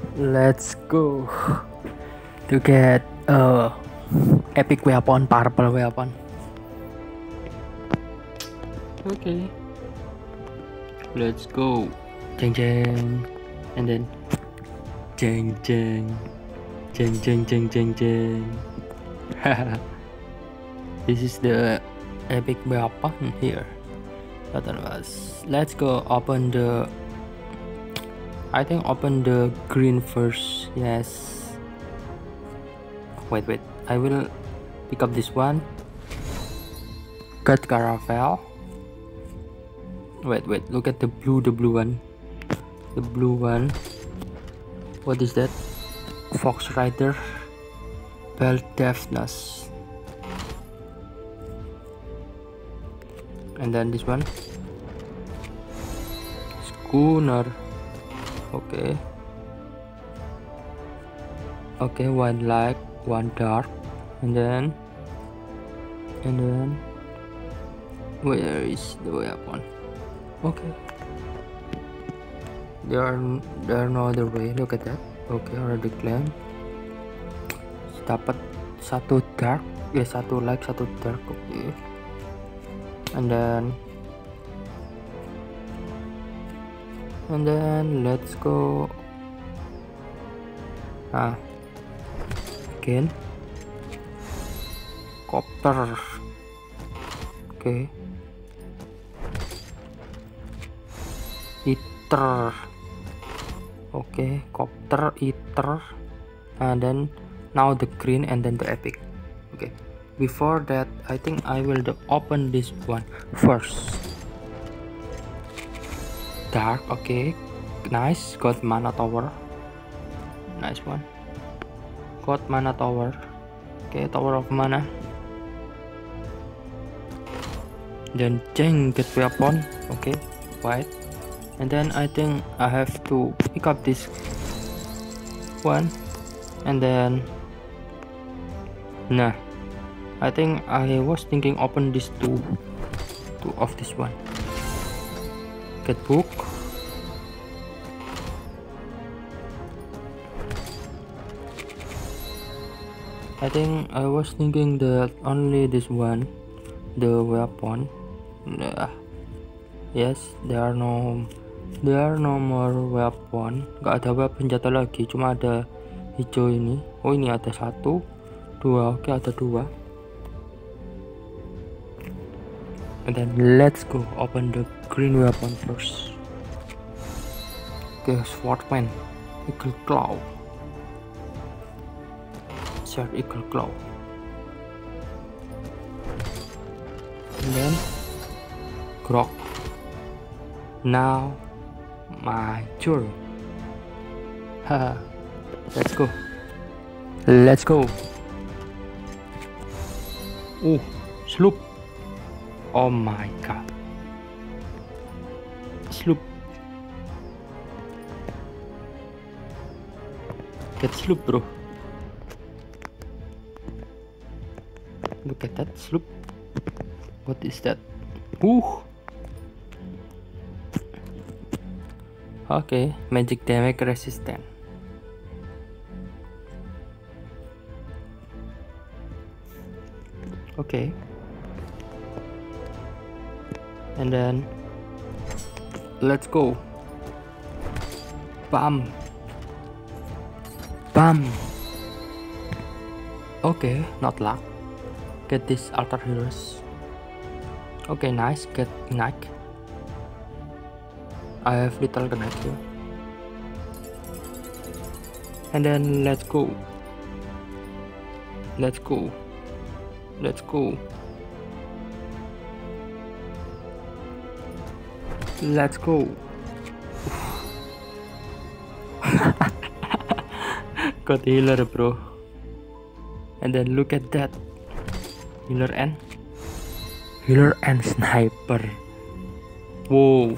Let's go to get epic weapon, purple weapon. Okay, let's go. Jeng jeng, and then jeng jeng, jeng jeng jeng jeng jeng. This is the epic weapon here. Let's go open the. I think open the green first. Yes. Wait. I will pick up this one. Cut Caravel. Wait. Look at the blue one. The blue one. What is that? Fox Rider. Bell Deafness. And then this one. Schooner. Okay, one light, one dark, and then where is the weapon? Okay, there are no other way. Look at that. Okay, already claimed. Dapat satu dark, satu light, satu dark. Okay, and then let's go. Again, copter. Okay, ether. Okay, copter, ether, and then now the green, and then the epic. Okay, before that I think I will open this one first. Dark. Okay, nice. Got mana tower. Nice one. Got mana tower. Okay, tower of mana. Then get weapon. Okay, white. And then I think I have to pick up this one, and then nah, I think I was thinking open this two of this one. Get book. I think I was thinking that only this one, the weapon. Yes, there are no more weapon. Gak ada weapon jatuh lagi, cuma ada hijau ini. Oh, ini ada satu, dua. Oke, ada dua. And then let's go open the green weapon first. Okay, Swordman, Eagle Claw. Share Eagle Claw. And then Grok. Now my turn. Haha. Let's go. Sloop. Oh my god. Sloop. Get sloop, bro. Look at that sloop. What is that? Okay, magic damage resistant. Okay. And then let's go. Bam. Okay, not luck. Get this altar heroes. Okay, nice. Get Nike. I have little connect here. And then let's go. Let's go. Got healer, bro. And then look at that. Healer and sniper. Wow.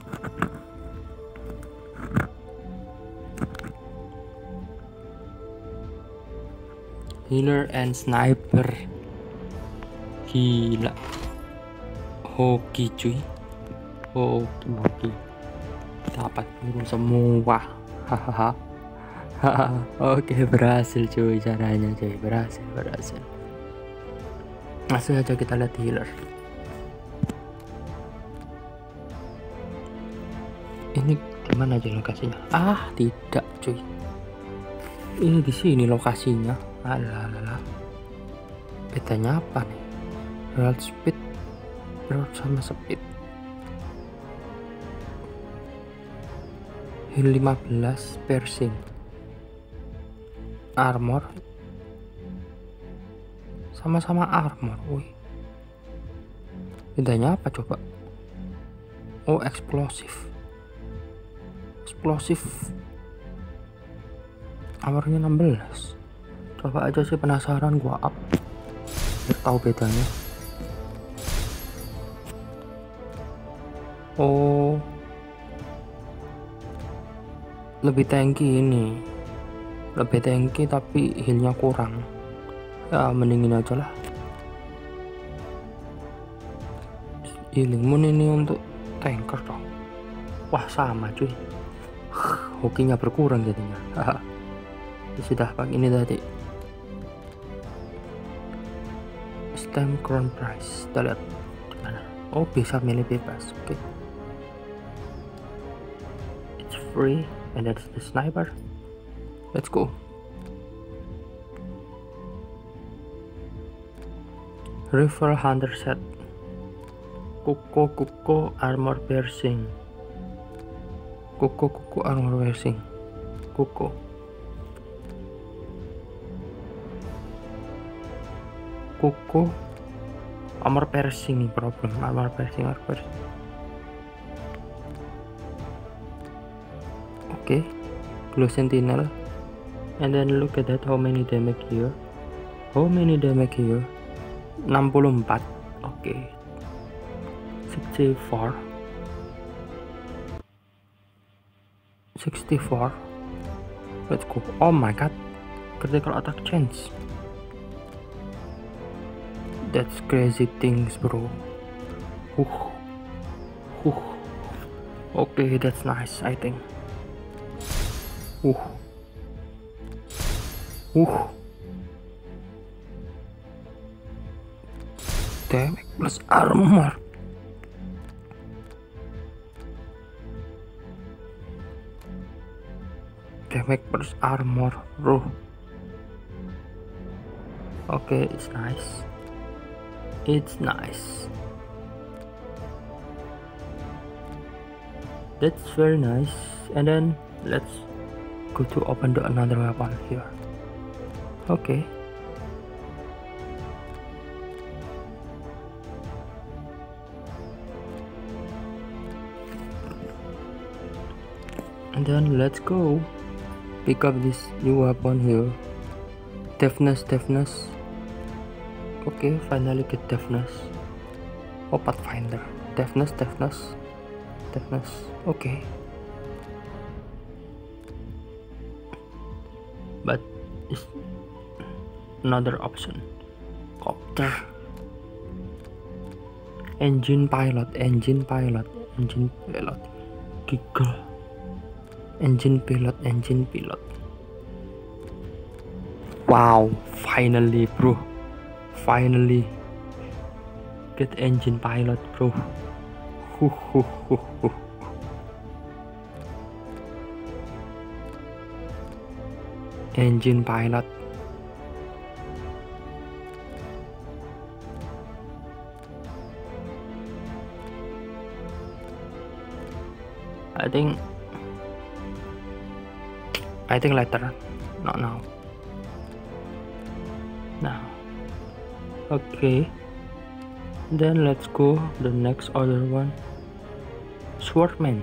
Healer and sniper. Gila. Hoki cuy. Hoki. Dapat turun semua. Hahaha. Oke, berhasil cuy caranya cuy, berhasil. Langsung aja kita lihat healer. Ini gimana aja lokasinya? Tidak cuy. Ini di sini lokasinya. Alah. Bedanya apa nih? Real speed, real sama speed. Heal 15, piercing, armor, sama-sama armor. Wih, bedanya apa coba? Oh, eksplosif armornya 16. Coba aja sih, penasaran gua up biar tahu bedanya. Oh, lebih tanky ini, lebih tanky tapi healnya kurang. Ya mendingin aja lah. Healing moon ini untuk tanker dong. Wah sama cuy, hokinya berkurang jadinya. Sudah pakai ini tadi. Stem crown price, kita lihat gimana. Oh, bisa milih bebas. Oke, it's free and that's the sniper. Let's go. Rifle hunter set, Kuko armor piercing, Kuko armor piercing, Kuko. Armor piercing nih problem, armor piercing. Okay, glow sentinel, and then look at that, how many damage here. 64. Okay, 64. Let's go. Oh my god, critical attack chance. That's crazy things, bro. Okay, that's nice, I think. Damage plus armor. Damage plus armor, bro. Okay, it's nice. That's very nice. And then let's go to open another weapon here. Okay. And then let's go pick up this new weapon here. Deafness. Okay, finally get deafness. Oh, Pathfinder. Deafness. Okay. But it's another option. Copter. Engine pilot. Giggle. Engine pilot. Wow, finally, bro. Finally get engine pilot, bro. Engine pilot. I think later, not now. Okay, then let's go the next other one. Swordman.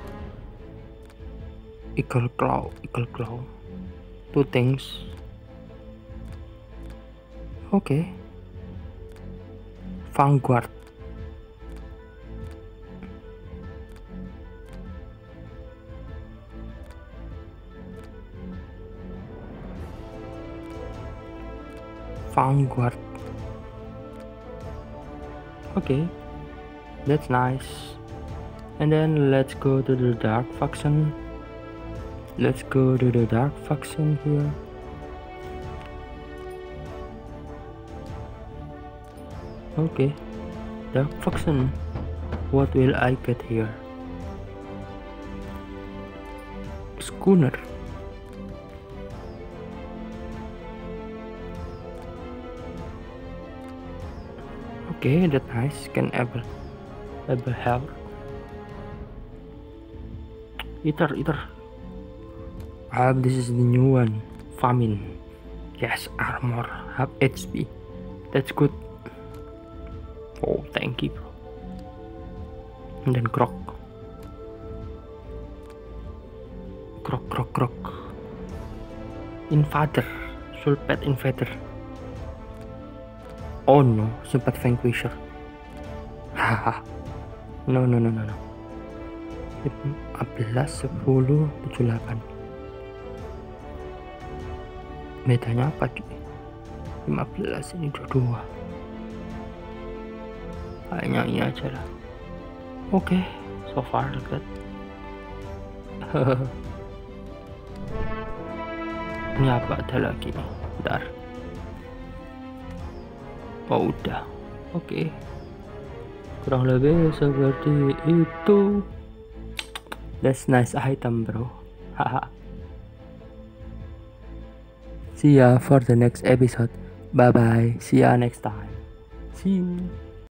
Eagle claw. Two things. Okay. Vanguard. Okay, that's nice. And then let's go to the dark faction. Let's go to the dark faction here. Okay, dark faction. What will I get here? Schooner. Okay, that's nice. Can able help. Ether. This is the new one. Famine. Yes, armor. Have HP. That's good. Oh, thank you, bro. And then Croc. Invader. Sulpet Invader. Oh no, Sulpet Vanquisher. Haha. No. 15, 10, 78. Bedanya apa cuy? 15 ini dua. Kayaknya ini aja lah. Oke, so far good. Ini apa ada lagi nih? Bentar. Oh udah. Oke. Kurang lebih seperti itu. That's nice item, bro. Haha. See ya for the next episode. Bye bye. See ya next time. See you.